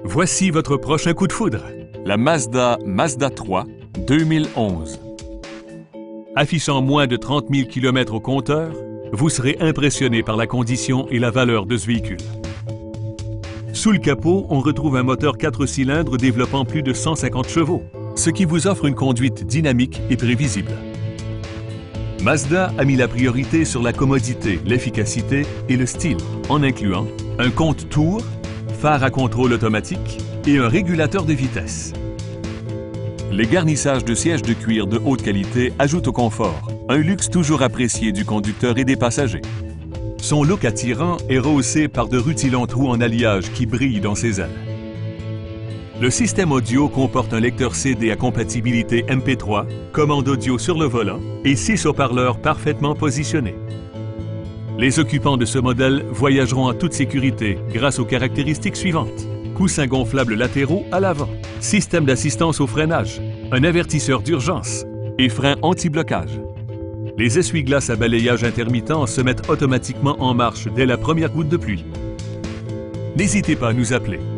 Voici votre prochain coup de foudre. La Mazda 3 2011. Affichant moins de 30 000 km au compteur, vous serez impressionné par la condition et la valeur de ce véhicule. Sous le capot, on retrouve un moteur 4 cylindres développant plus de 150 chevaux, ce qui vous offre une conduite dynamique et prévisible. Mazda a mis la priorité sur la commodité, l'efficacité et le style, en incluant un compte-tours, phare à contrôle automatique et un régulateur de vitesse. Les garnissages de sièges de cuir de haute qualité ajoutent au confort, un luxe toujours apprécié du conducteur et des passagers. Son look attirant est rehaussé par de rutilants trous en alliage qui brillent dans ses ailes. Le système audio comporte un lecteur CD à compatibilité MP3, commande audio sur le volant et 6 haut-parleurs parfaitement positionnés. Les occupants de ce modèle voyageront en toute sécurité grâce aux caractéristiques suivantes. Coussins gonflables latéraux à l'avant, système d'assistance au freinage, un avertisseur d'urgence et frein anti-blocage. Les essuie-glaces à balayage intermittent se mettent automatiquement en marche dès la première goutte de pluie. N'hésitez pas à nous appeler